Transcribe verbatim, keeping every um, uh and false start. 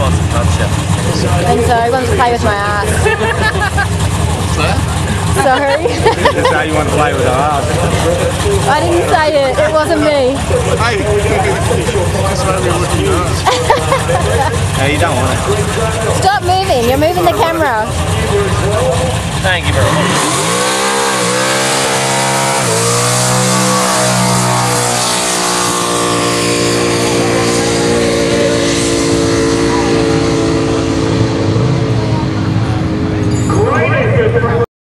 wants to touch you. And so he wants to play with my ass. Sorry. That's how you want to play with our ass. I didn't say it. It wasn't me. Hey, that's not me looking at us. No, you don't want it. Stop moving. You're moving the camera. Thank you very much.